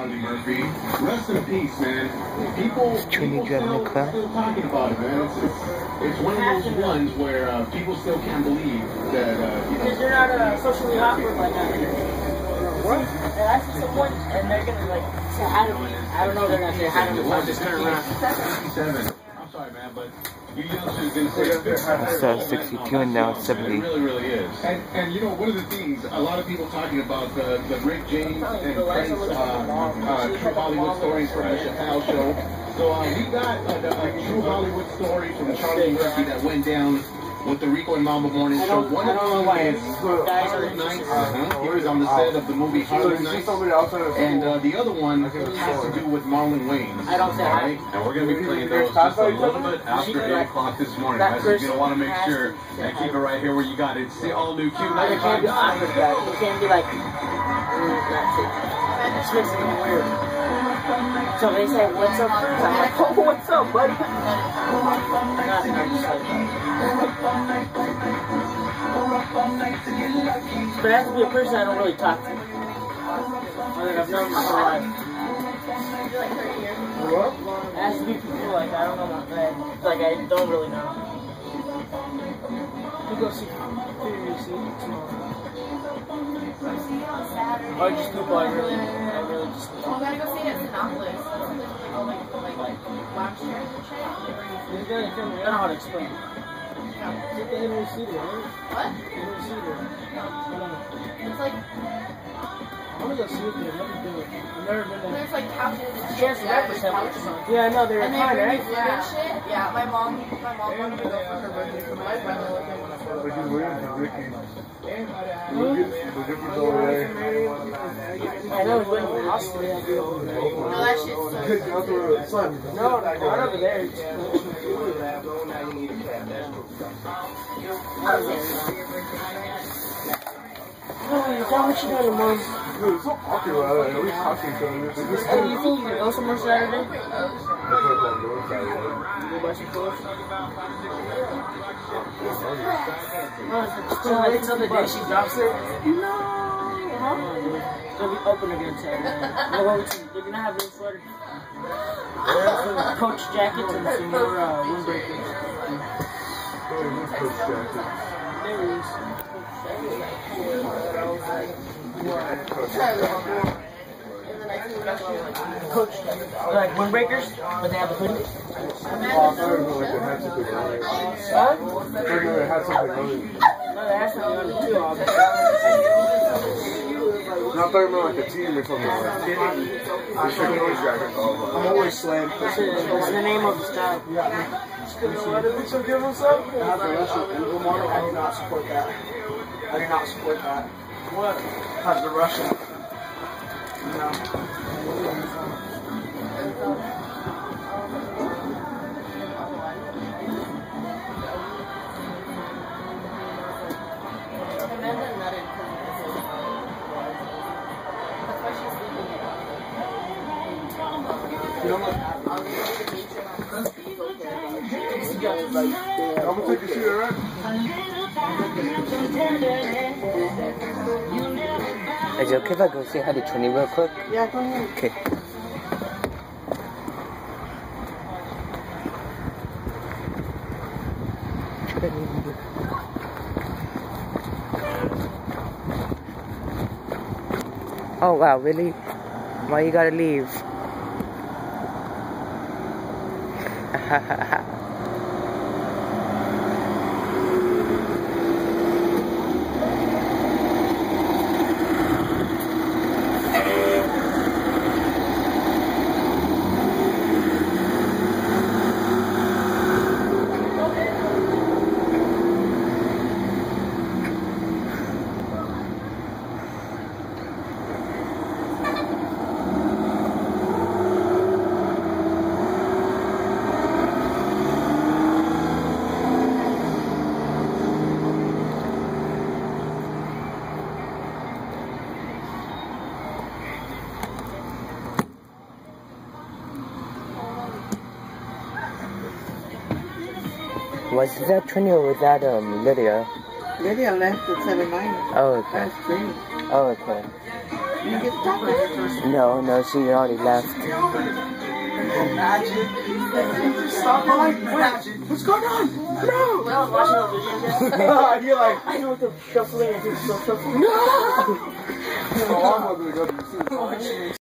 Charlie Murphy. Rest in peace, man. People still talking about it, man. It's one of those ones where people still can't believe that, because you're not socially awkward like that. What? And I see someone, and they're gonna like say hi to me. I don't know if they're gonna say hi to me, so I'll just turn around. 67. I'm sorry, man, but you youngsters gonna say So 62 and now it's 70. It really is. And you know, one of the things, a lot of people talking about the Rick James and Prince True Hollywood Stories from the Chappelle Show. So we got a True Hollywood story from Charlie Murphy that went down with the Rico and Mamba Morning Show. One of them is Harlem Nights. He was on the set of the movie Harlem Nights. And the other one has to do with Marlon Wayans. I don't say hi. And we're going to be playing those just a little bit after 8 o'clock this morning. Guys, you're going to want to make sure and keep it right here where you got it. It's the all-new Q95. It can't be awkward, guys. It can't be like, that's it. This makes it weird. So they say, what's up, Prince? I'm like, oh, what's up, buddy? Nothing, I'm just like, but it has to be a person I don't really talk to. Or that I've known my whole life. It has to be people like I don't know, like I don't really know. We go see tomorrow. Or just people I really just. We gotta go see it at Sinopolis. Like watch it. I don't know how to explain. What? It's like. I want to go see it there. I've never been there. There's like couches. Yes, yeah, I know they're fine, right? Yeah, shit. Yeah, my mom wanted to go for her birthday for my brother. I know it's waiting for the hospital. No, that shit's so. No, not over there. Oh, is that what you doing, Mom? Dude, stop talking about it. At least talk to each other. Hey, you think you can go somewhere Saturday? You buy some clothes? Oh, it's the day she drops it? No. Huh? It'll be open again Saturday. They're gonna have new sweaters. Some coach jackets and some more windbreakers. There is. Coach, like windbreakers, but they have a hoodie. Oh, I thought it was like they had something on it. Huh? I thought they had something on it. No, they have something on it too, obviously. No, I thought it was like a team or something like that. It's like a noise jacket. I'm always slam. That's the name of the style. Yeah. What did they give us up? I do not support that. I do not support that. What? Because the Russian. No. I'm gonna take a shit, alright? Is it okay if I go say hi to Trini real quick? Yeah, go ahead. Okay. Oh wow, really? Why you gotta leave? Was that Trini or was that Lydia? Lydia left at 7:09. Oh, okay. That's Trini. Oh, okay. No, she already left. Stop lying! What's going on? No! Well, I was watching those videos. You're like, I know what the shuffling is. no! Oh, I'm not gonna go to the